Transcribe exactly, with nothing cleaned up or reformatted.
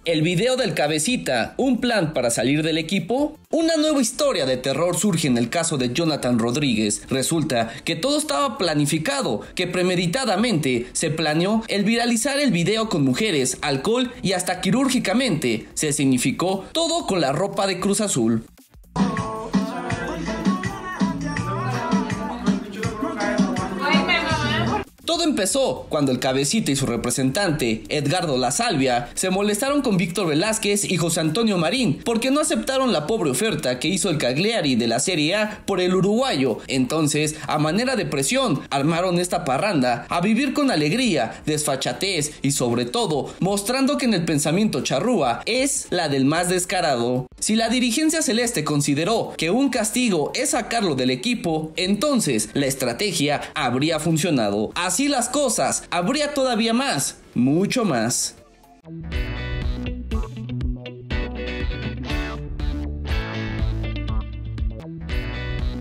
El video del Cabecita, un plan para salir del equipo. Una nueva historia de terror surge en el caso de Jonathan Rodríguez. Resulta que todo estaba planificado, que premeditadamente se planeó el viralizar el video con mujeres, alcohol y hasta quirúrgicamente se significó todo con la ropa de Cruz Azul. Todo empezó cuando el Cabecita y su representante, Edgardo La Salvia, se molestaron con Víctor Velázquez y José Antonio Marín porque no aceptaron la pobre oferta que hizo el Cagliari de la Serie A por el uruguayo. Entonces, a manera de presión, armaron esta parranda a vivir con alegría, desfachatez y sobre todo, mostrando que en el pensamiento charrúa es la del más descarado. Si la dirigencia celeste consideró que un castigo es sacarlo del equipo, entonces la estrategia habría funcionado. Así las cosas, habría todavía más, mucho más.